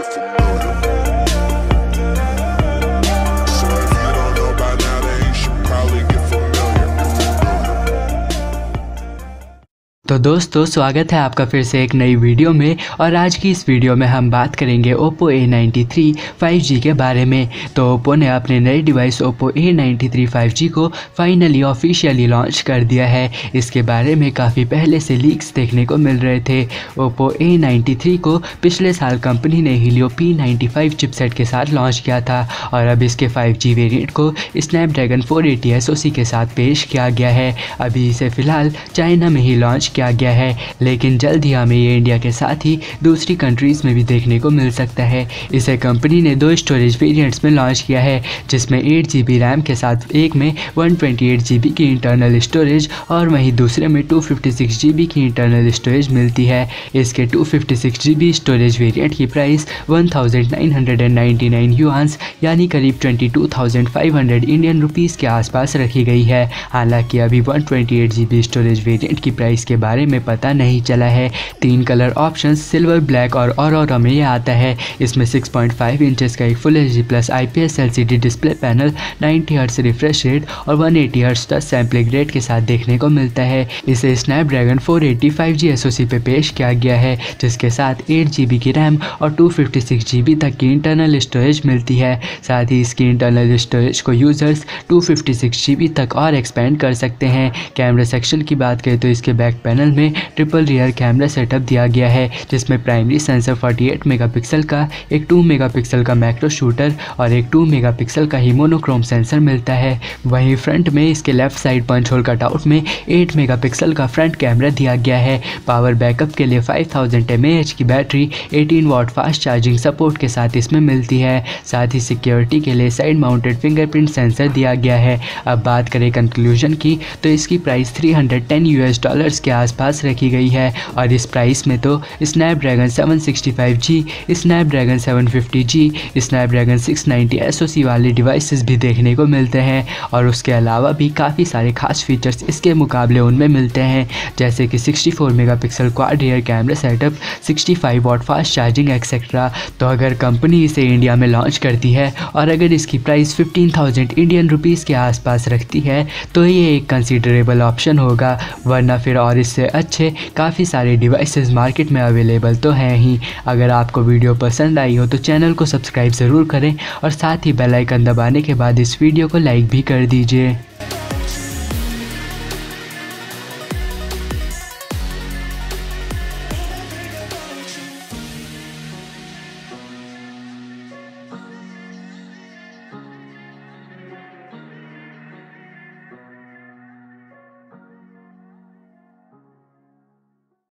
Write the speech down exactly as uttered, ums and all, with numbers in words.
get familiar. So if you don't know by now, then you should probably get familiar. तो दोस्तों स्वागत है आपका फिर से एक नई वीडियो में। और आज की इस वीडियो में हम बात करेंगे Oppo A ninety three five G के बारे में। तो ओप्पो ने अपने नए device Oppo A ninety three five G को फाइनली ऑफिशियली लॉन्च कर दिया है। इसके बारे में काफ़ी पहले से लीक्स देखने को मिल रहे थे। ओप्पो ए नाइन्टी थ्री को पिछले साल कंपनी ने Helio P ninety five chipset के साथ लॉन्च किया था और अब इसके फाइव जी वेरिएंट को Snapdragon four eighty S O C के साथ पेश किया गया है। अभी इसे फ़िलहाल चाइना में ही लॉन्च किया गया है, लेकिन जल्द ही हमें ये इंडिया के साथ ही दूसरी कंट्रीज़ में भी देखने को मिल सकता है। इसे कंपनी ने दो स्टोरेज वेरिएंट्स में लॉन्च किया है, जिसमें एट जी बी रैम के साथ एक में one twenty eight G B की इंटरनल स्टोरेज और वहीं दूसरे में two fifty six G B की इंटरनल स्टोरेज मिलती है। इसके two fifty six G B storage variant की price one thousand nine hundred ninety nine yuans यानी करीब twenty two thousand five hundred Indian rupees के आसपास रखी गई है। हालांकि अभी one twenty eight G B storage variant की प्राइस के बारे में पता नहीं चला है। तीन कलर ऑप्शंस सिल्वर, ब्लैक और ऑरोरा में ये आता है। इसमें सिक्स पॉइंट फाइव इंचेस का एक full H D plus I P S L C D display panel, ninety hertz refresh rate और one eighty hertz touch sampling rate के साथ देखने को मिलता है। इसे Snapdragon four eighty five G S O C पे पेश किया गया है, जिसके साथ एट जी बी की रैम और two fifty six G B तक की इंटरनल स्टोरेज मिलती है। साथ ही इसकी इंटरनल स्टोरेज को users two fifty six G B तक और एक्सपेंड कर सकते हैं। कैमरा सेक्शन की बात करें तो इसके बैक पैनल में ट्रिपल रियर कैमरा सेटअप दिया गया है, जिसमें primary sensor forty eight megapixel का, एक टू मेगापिक्सल का मैक्रो शूटर और एक टू मेगापिक्सल का ही मोनोक्रोम सेंसर मिलता है। वहीं फ्रंट में इसके left side punch hole cutout में एट मेगापिक्सल का फ्रंट कैमरा दिया गया है। पावर बैकअप के लिए five thousand M A H की battery eighteen watt fast charging support के साथ इसमें मिलती है। साथ ही सिक्योरिटी के लिए साइड माउंटेड फिंगरप्रिंट सेंसर दिया गया है। अब बात करें कंक्लूजन की तो इसकी price three hundred ten US dollars के आसपास रखी गई है और इस प्राइस में तो Snapdragon seven sixty five G, Snapdragon seven fifty G, Snapdragon six ninety S O C वाले डिवाइसेस भी देखने को मिलते हैं। और उसके अलावा भी काफ़ी सारे खास फीचर्स इसके मुकाबले उनमें मिलते हैं, जैसे कि sixty four megapixel quad rear camera setup, sixty five watt fast charging etcetera. तो अगर कंपनी इसे इंडिया में लॉन्च करती है और अगर इसकी price fifteen thousand Indian rupees के आसपास रखती है तो ये एक कंसिडरेबल ऑप्शन होगा, वरना फिर और इससे अच्छे काफ़ी सारे डिवाइसेस मार्केट में अवेलेबल तो हैं ही। अगर आपको वीडियो पसंद आई हो तो चैनल को सब्सक्राइब ज़रूर करें और साथ ही बेल आइकन दबाने के बाद इस वीडियो को लाइक भी कर दीजिए।